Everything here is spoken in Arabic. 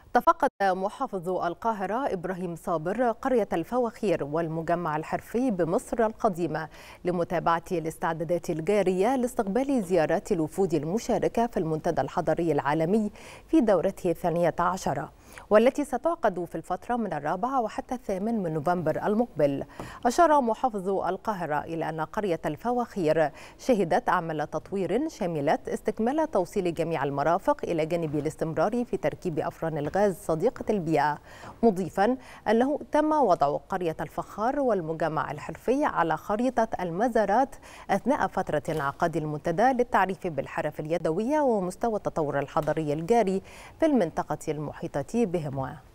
تفقد محافظ القاهرة إبراهيم صابر قرية الفواخير والمجمع الحرفي بمصر القديمة لمتابعة الاستعدادات الجارية لاستقبال زيارات الوفود المشاركة في المنتدى الحضري العالمي في دورته 12، والتي ستعقد في الفترة من 4 وحتى 8 من نوفمبر المقبل. أشار محافظ القاهرة إلى أن قرية الفواخير شهدت أعمال تطوير شملت استكمال توصيل جميع المرافق إلى جانب الاستمرار في تركيب أفران الغاز صديقة البيئة، مضيفا أنه تم وضع قرية الفخار والمجمع الحرفي على خريطة المزارات أثناء فترة انعقاد المنتدى للتعريف بالحرف اليدوية ومستوى التطور الحضري الجاري في المنطقة المحيطة بهما.